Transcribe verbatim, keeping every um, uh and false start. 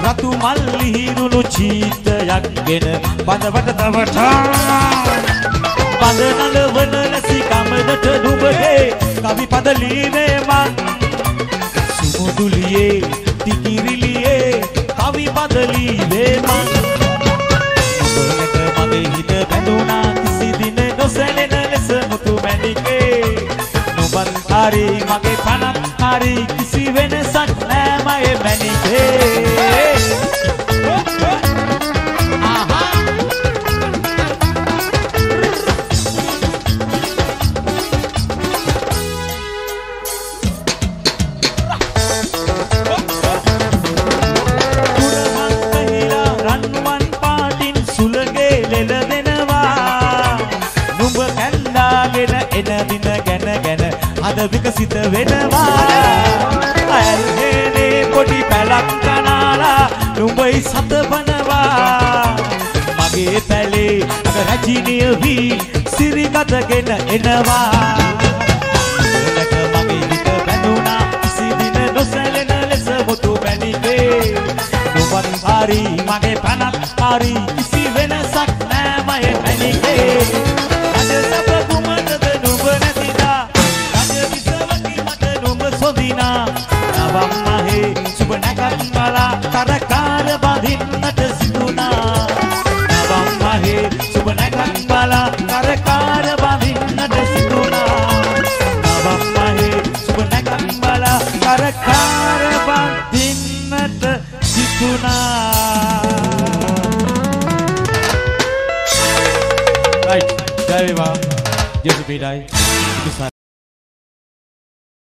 රතු මල් ලිහිරුණු චීතයක් ගෙන බඳවට තවටා බඳ නලවන ලැසි කමනට නුඹගේ කවි පද ලීනේ මන් සුමුදුලියේ තිකිරිලියේ කවි පද ලීනේ මන් ඔබලක මගේ හිත බැඳුණා කිසි දින නොසැලෙන ලෙස මුතු මැණිකේ නුඹත් හරි මගේ පනත් හරි කිසි වෙනසක් නෑ මගේ මැණිකේ විකසිත වෙනවා අයල්හේනේ පොඩි පැලක් කනාලා නුඹයි සත බනවා මගේ පැලේ අග රජිනිය වී සිරිගතගෙන එනවා ලක මගේ හිත බැඳුණා කිසි දින නොසැලෙන ලෙස මුතු මැණිකේ නුඹත් හරි මගේ පනත් හරි කිසි වෙනසක් නෑ මගේ මැණිකේ අද සප කුමනද නුඹ නැතිදා සොදිනා නවම් මහේ සුබ නැකත් බලා කරකාර බඳින්නට සිදුනා නවම් මහේ සුබ නැකත් බලා කරකාර බඳින්නට සිදුනා නවම් මහේ සුබ නැකත් බලා කරකාර බඳින්නට සිදුනා right ජය වේවා ජේසුපීඩයි සුසයි